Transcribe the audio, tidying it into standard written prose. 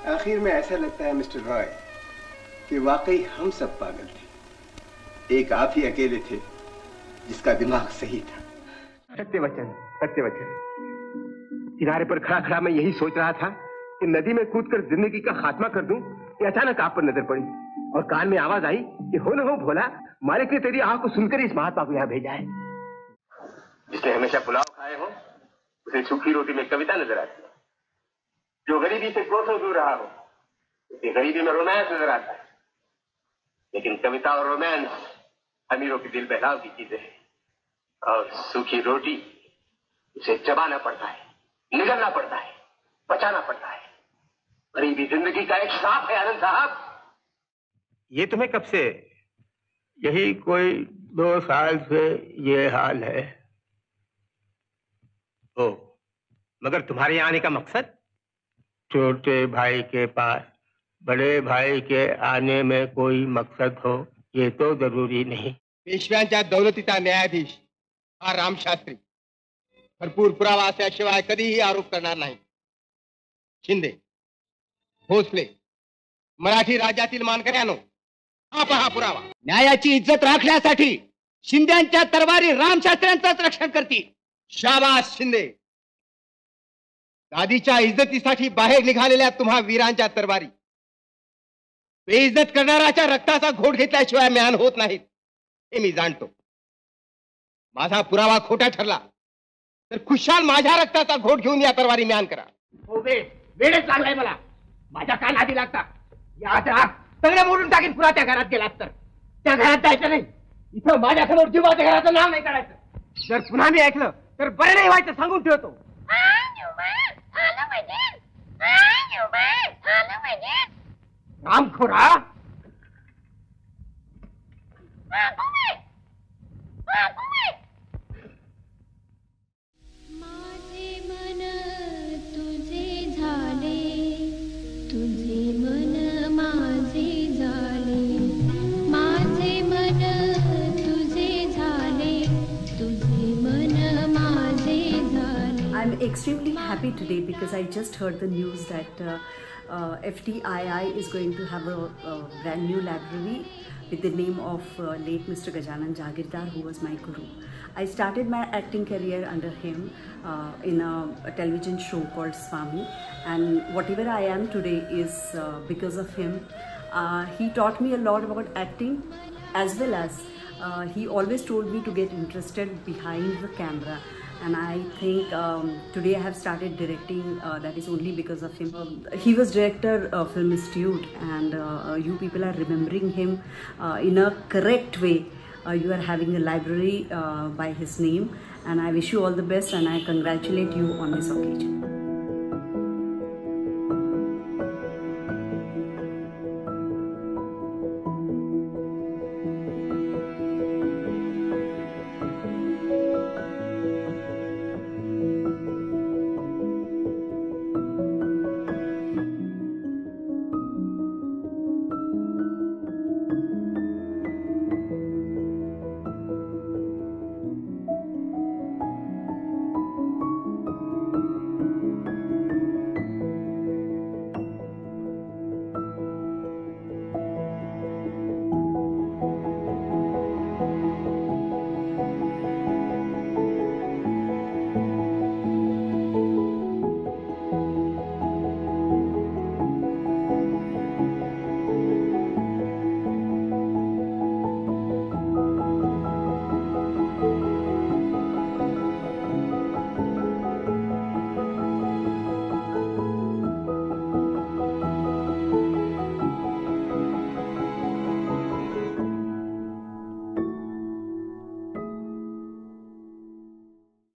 आखिर में ऐसा लगता है मिस्टर रॉय कि वाकई हम सब पागल थे। एक आप ही अकेले थे जिसका दिमाग सही था। सत्य वचन, सत्य वचन। किनारे पर खड़ा खड़ा मैं यही सोच रहा था कि नदी में कूदकर जिंदगी का खात्मा कर दूं कि अचानक आप पर नजर पड़ी और कान में आवाज आई कि हो न हो भोला, मालिक ने तेरी आह को सुनकर इस महात्मा को यहाँ भेजा है। जिसने हमेशा पुलाव खाए हो उसे सूखी रोटी में कविता नजर आती है। जो गरीबी से कोसों दूर रहा हो उसे गरीबी में रोमांस नजर आता है। लेकिन कविता और रोमांस अमीरों के दिल बहलाव की चीजें हैं और सूखी रोटी उसे चबाना पड़ता है, निगलना पड़ता है, बचाना पड़ता है। गरीबी जिंदगी का एक श्राप है आनंद साहब। ये तुम्हें कब से? यही कोई 2 साल से ये हाल है। ओ, मगर तुम्हारे यहाँ आने का मकसद? छोटे भाई के पास बड़े भाई के आने में कोई मकसद हो ये तो जरूरी नहीं। पेशव्यांच्या दौलतीचा न्यायाधीश हा रामशास्त्री भरपूर पुरावा असल्याशिवाय कधीही आरोप करणार नाही। शिंदे, भोसले, मराठी राज्यातील मानकऱ्यांनो, हा पहा पुरावा। न्यायाची इज्जत राखण्यासाठी शिंद्यांच्या तरवारी रामशास्त्र्यांचंच रक्षण करतील। शाबास शिंदे। दादीच्या इज्जतीसाठी बाहेर निघालेल्या तुम्हा वीरांच्या तरवारी बेइज्जत करणाऱ्याच्या रक्ताचा घोट घेतल्याशिवाय म्यान होत नाहीत हे मी जाणतो। माझा पुरावा खोटा ठरला तर खुशाल माझ्या रक्ताचा घोट घेऊन या तरवारी म्यान करा। हो वेळच लागलाय मला। माझ्या काय नादी लागता? या सगळं मोडून टाकीन पुरा त्या घरात गेलात तर। त्या घरात जायचं नाही। इथं माझ्यासमोर जीवाच्या घराचं नाव नाही काढायचं। जर पुन्हा मी ऐकलं तर बरं नाही व्हायचं सांगून ठेवतो। रामखोरा माझे मन तुझे झाले, तुझे मन माझे झाले, माझे मन तुझे झाले, तुझे मन माझे झाले। I'm extremely happy today because I just heard the news that FTII is going to have a brand new library with the name of late Mr. Gajanan Jagirdar, who was my guru. I started my acting career under him in a television show called Swami, and whatever I am today is because of him. He taught me a lot about acting, as well as he always told me to get interested behind the camera. And I think today I have started directing, that is only because of him. He was director of Film Institute, and you people are remembering him in a correct way. You are having a library by his name, and I wish you all the best and I congratulate you on this occasion.